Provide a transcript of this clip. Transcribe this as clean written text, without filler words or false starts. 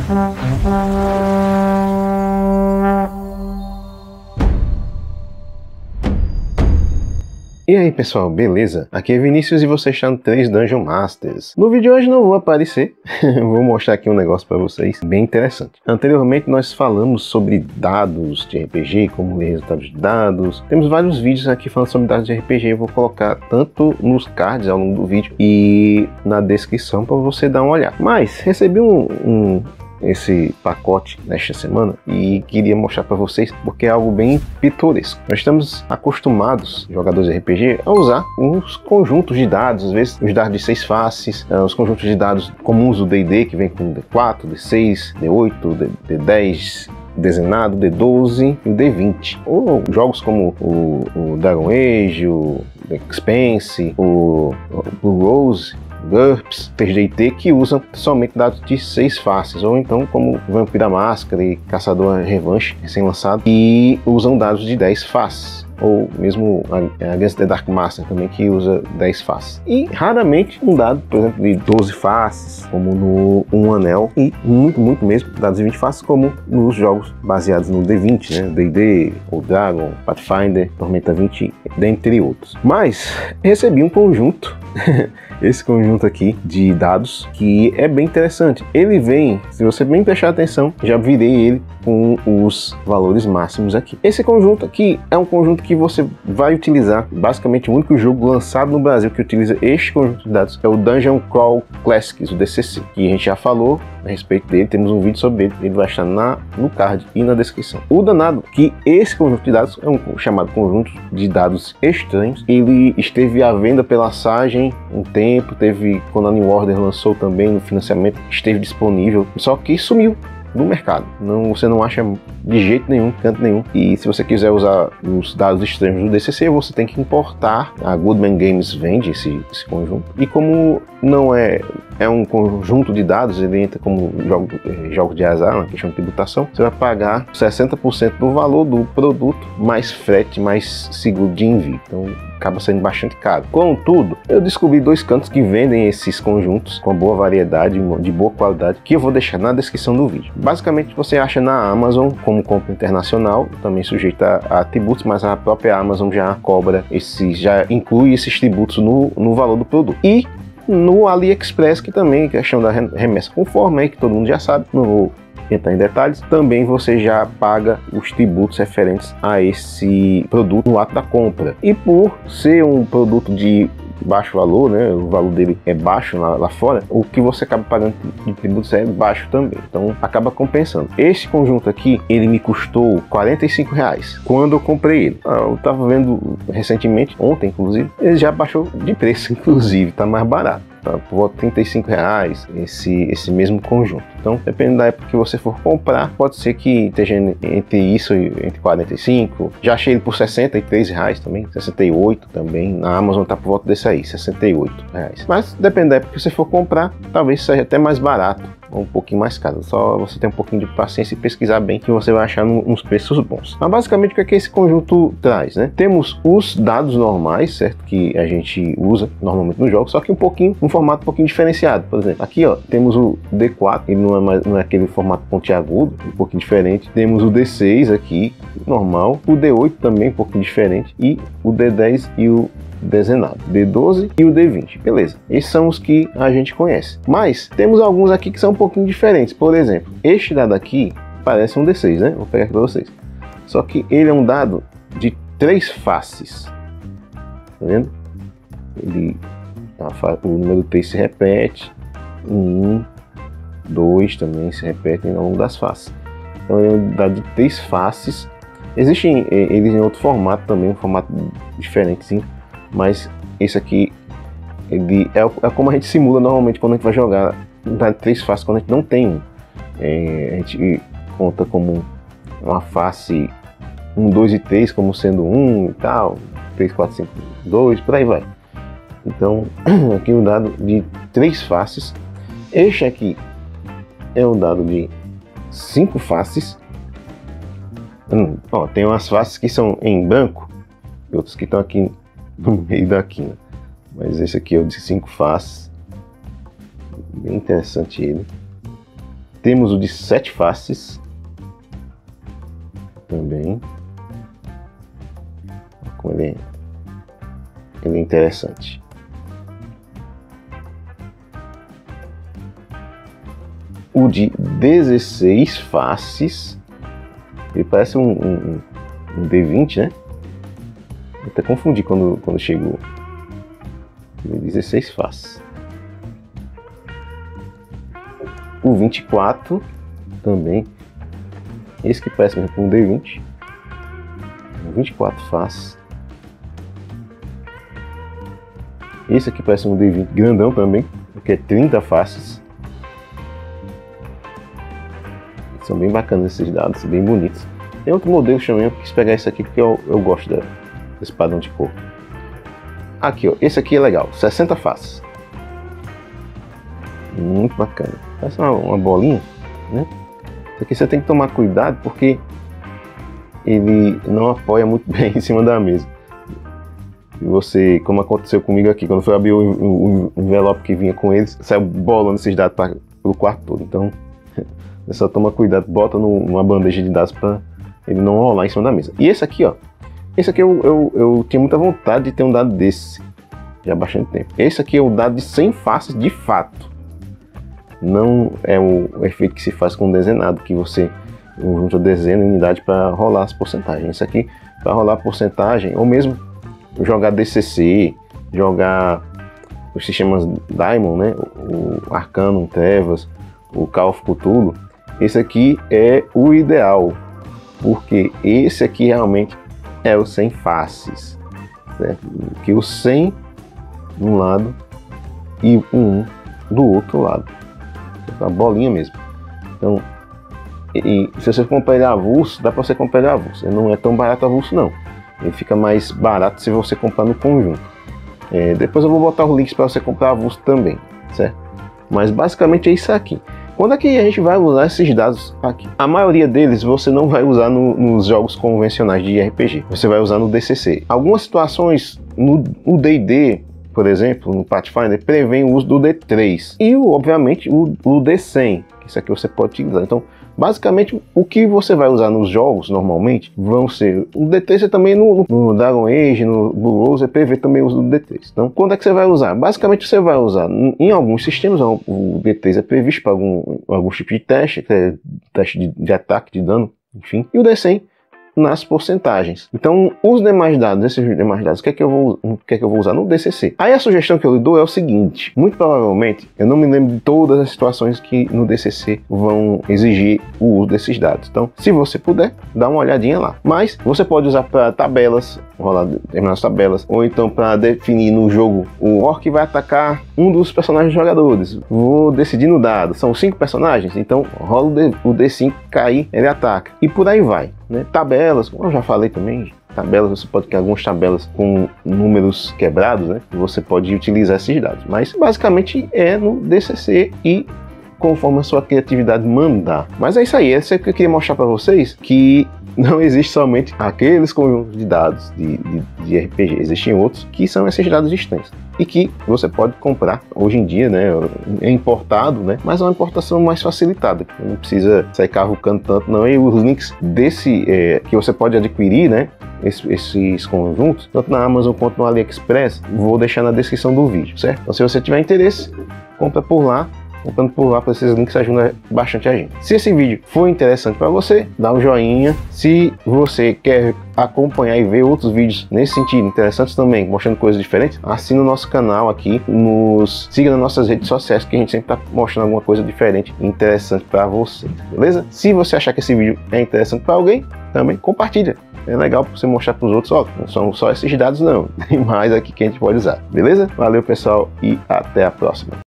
E aí pessoal, beleza? Aqui é Vinícius e você está no 3 Dungeon Masters. No vídeo de hoje não vou aparecer, vou mostrar aqui um negócio para vocês bem interessante. Anteriormente nós falamos sobre dados de RPG, como ler resultados de dados. Temos vários vídeos aqui falando sobre dados de RPG, eu vou colocar tanto nos cards ao longo do vídeo e na descrição para você dar uma olhada. Mas recebi esse pacote nesta semana e queria mostrar para vocês porque é algo bem pitoresco. Nós estamos acostumados, jogadores de RPG, a usar uns conjuntos de dados, às vezes os dados de 6 faces, os conjuntos de dados comuns do D&D que vem com D4, D6, D8, D10, dezenado, D12 e o D20. Ou jogos como o Dragon Age, o The Expanse, o Blue Rose, GURPS, 3D&T, que usam somente dados de 6 faces, ou então como Vampira Máscara e Caçador Revanche, recém-lançado, e usam dados de 10 faces, ou mesmo Against the Dark Master também, que usa 10 faces. E raramente um dado, por exemplo, de 12 faces, como no Um Anel, e muito mesmo dados de 20 faces, como nos jogos baseados no D20, né? D&D, ou Dragon, Pathfinder, Tormenta 20, dentre outros. Mas recebi um conjunto esse conjunto aqui de dados que é bem interessante. Ele vem, se você bem prestar atenção, já virei ele com os valores máximos aqui. Esse conjunto aqui é um conjunto que você vai utilizar, basicamente o único jogo lançado no Brasil que utiliza este conjunto de dados é o Dungeon Crawl Classics, o DCC, que a gente já falou a respeito dele, temos um vídeo sobre ele vai estar no card e na descrição. O danado que esse conjunto de dados é um chamado conjunto de dados estranhos. Ele esteve à venda pela Sagem um tempo, teve quando a New Order lançou também no financiamento, esteve disponível, só que sumiu do mercado. Você não acha de jeito nenhum, canto nenhum. E se você quiser usar os dados estranhos do DCC, você tem que importar. A Goodman Games vende esse conjunto. E como não é um conjunto de dados, ele entra como jogo de azar, na questão de tributação, você vai pagar 60% do valor do produto, mais frete, mais seguro de envio. Então acaba sendo bastante caro. Contudo, eu descobri 2 cantos que vendem esses conjuntos com boa variedade, de boa qualidade, que eu vou deixar na descrição do vídeo. Basicamente você acha na Amazon como compra internacional, também sujeita a tributos, mas a própria Amazon já cobra já inclui esses tributos no valor do produto. E no AliExpress, que também é questão da remessa conforme aí, que todo mundo já sabe, não vou entrar em detalhes, também você já paga os tributos referentes a esse produto no ato da compra. E por ser um produto de baixo valor, né, o valor dele é baixo lá fora, o que você acaba pagando de tributos é baixo também, então acaba compensando. Esse conjunto aqui, ele me custou R$45 quando eu comprei ele. Eu tava vendo recentemente, ontem inclusive, ele já baixou de preço, inclusive, tá mais barato. Tá por volta de R$35 esse mesmo conjunto. Então, dependendo da época que você for comprar, pode ser que esteja entre isso e entre 45. Já achei ele por R$63 também, 68 também. Na Amazon tá por volta desse aí, R$68. Mas dependendo da época que você for comprar, talvez seja até mais barato ou um pouquinho mais caro. Só você ter um pouquinho de paciência e pesquisar bem, que você vai achar uns preços bons. Mas basicamente o que é que esse conjunto traz, né? Temos os dados normais, certo? Que a gente usa normalmente nos jogos, só que um formato um pouquinho diferenciado. Por exemplo, aqui ó, temos o D4, ele não é aquele formato pontiagudo, um pouquinho diferente. Temos o D6 aqui, normal. O D8 também um pouquinho diferente. E o D10 e o dezenado, D12 e o D20, beleza. Esses são os que a gente conhece. Mas temos alguns aqui que são um pouquinho diferentes. Por exemplo, este dado aqui parece um D6, né? Vou pegar aqui para vocês. Só que ele é um dado de 3 faces. Tá vendo? O número 3 se repete. 1, 2 também se repetem ao longo das faces. Então ele é um dado de 3 faces. Existem eles em outro formato também, um formato diferentezinho. Mas esse aqui ele é como a gente simula normalmente quando a gente vai jogar dá 3 faces quando a gente não tem um. A gente conta como uma face 1, 2 e 3 como sendo 1 e tal, 3, 4, 5, 2, por aí vai. Então aqui um dado de 3 faces. Este aqui é um dado de 5 faces. Ó, tem umas faces que são em branco e outras que estão aqui no meio da quina. Mas esse aqui é o de 5 faces. Bem interessante ele. Temos o de 7 faces. Também. Como ele é interessante. O de 16 faces. Ele parece um D20, né? Eu até confundi quando chegou. 16 faces. O 24 também. Esse que parece mesmo com um D20. 24 faces. Esse aqui parece um D20 grandão também, que é 30 faces. São bem bacanas esses dados, bem bonitos. Tem outro modelo também, eu quis pegar esse aqui porque eu gosto desse padrão de cor. Aqui, ó, esse aqui é legal, 60 faces. Muito bacana. Parece uma bolinha, né? Isso aqui você tem que tomar cuidado porque ele não apoia muito bem em cima da mesa. E você, como aconteceu comigo aqui, quando foi abrir o envelope que vinha com eles, saiu bolando esses dados pelo quarto todo. Então, você só toma cuidado, bota numa bandeja de dados para ele não rolar em cima da mesa. E esse aqui, ó, esse aqui eu tinha muita vontade de ter um dado desse, já há bastante tempo. Esse aqui é o dado de 100 faces de fato. Não é o efeito que se faz com o dezenado, que você junta dezena e unidade para rolar as porcentagens. Isso aqui, para rolar a porcentagem, ou mesmo jogar DCC, jogar os sistemas Daimon, né? O Arcanum, Trevas, o Call of Cthulhu. Esse aqui é o ideal, porque esse aqui realmente é o 100 faces, certo? Que o 100 de um lado e o 1 do outro lado. A bolinha mesmo. Então, e se você comprar ele avulso, dá para você comprar ele avulso. Ele não é tão barato avulso não. Ele fica mais barato se você comprar no conjunto. Depois eu vou botar os links para você comprar avulso também, certo? Mas basicamente é isso aqui. Quando é que a gente vai usar esses dados aqui? A maioria deles você não vai usar nos jogos convencionais de RPG. Você vai usar no DCC. Algumas situações no D&D, por exemplo, no Pathfinder, prevê o uso do D3 e, obviamente, o D100, que isso aqui você pode utilizar. Então, basicamente, o que você vai usar nos jogos, normalmente, vão ser o D3 é também no Dragon Age, no Blue Rose, prevê também o uso do D3. Então, quando é que você vai usar? Basicamente, você vai usar em alguns sistemas, o D3 é previsto para alguns tipos de teste, que é teste de ataque, de dano, enfim, e o D100 nas porcentagens. Então, os demais dados, esses demais dados, o que é que eu vou usar no DCC? Aí a sugestão que eu lhe dou é o seguinte: muito provavelmente, eu não me lembro de todas as situações que no DCC vão exigir o uso desses dados. Então, se você puder, dá uma olhadinha lá. Mas você pode usar para tabelas, rolar determinadas tabelas, ou então para definir no jogo o orc vai atacar um dos personagens jogadores. Vou decidir no dado, são 5 personagens, então rola o D5 cair, ele ataca. E por aí vai, né? Tabelas, como eu já falei também, tabelas, você pode ter algumas tabelas com números quebrados, né? Você pode utilizar esses dados, mas basicamente é no DCC e conforme a sua criatividade mandar. Mas é isso aí, é isso que eu queria mostrar para vocês, que não existe somente aqueles conjuntos de dados de RPG, existem outros que são esses dados extensos e que você pode comprar hoje em dia, né? É importado, né? Mas é uma importação mais facilitada, não precisa sair cavucando tanto não. E os links desse que você pode adquirir, né? Esses conjuntos, tanto na Amazon quanto no AliExpress, vou deixar na descrição do vídeo, certo? Então, se você tiver interesse, compra por lá. Comprando por lá, para esses links ajudam bastante a gente. Se esse vídeo foi interessante para você, dá um joinha. Se você quer acompanhar e ver outros vídeos nesse sentido, interessantes também, mostrando coisas diferentes, assina o nosso canal aqui, nos siga nas nossas redes sociais, que a gente sempre está mostrando alguma coisa diferente e interessante para você, beleza? Se você achar que esse vídeo é interessante para alguém, também compartilha. É legal para você mostrar para os outros, ó, não são só esses dados não, tem mais aqui que a gente pode usar, beleza? Valeu pessoal e até a próxima.